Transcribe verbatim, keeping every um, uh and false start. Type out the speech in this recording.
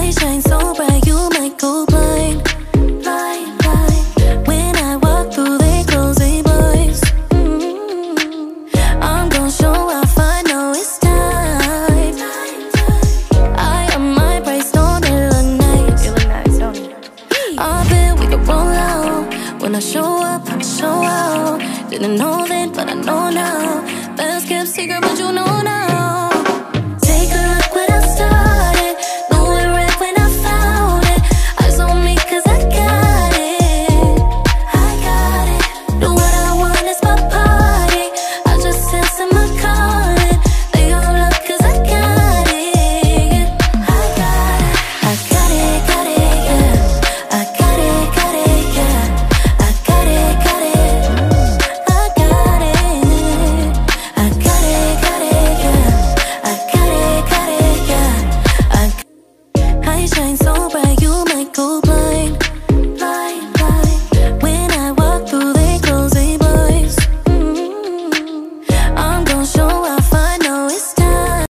light shines so bright, you might go blind. Blind, blind. When I walk through, they close their blinds. Mm-hmm. I'm gon' show off, I know it's time. I am my price, don't it look nice? You look nice, don't you? I bet we could roll out. When I show up, I show out. Didn't know then, but I know now. Best kept secret, but you know now.